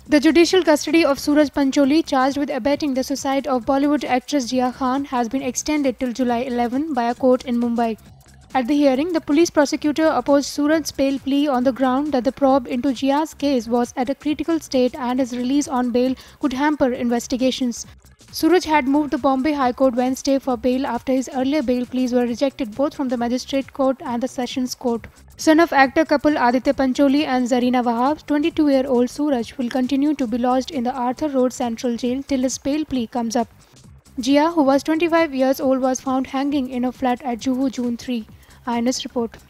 The judicial custody of Suraj Pancholi, charged with abetting the suicide of Bollywood actress Jia Khan, has been extended till July 11 by a court in Mumbai. At the hearing, the police prosecutor opposed Suraj's bail plea on the ground that the probe into Jia's case was at a critical state and his release on bail could hamper investigations. Suraj had moved the Bombay High Court Wednesday for bail after his earlier bail pleas were rejected both from the Magistrate Court and the Sessions Court. Son of actor couple Aditya Pancholi and Zarina Wahab, 22-year-old Suraj will continue to be lodged in the Arthur Road Central Jail till his bail plea comes up. Jia, who was 25 years old, was found hanging in a flat at Juhu June 3. INS report.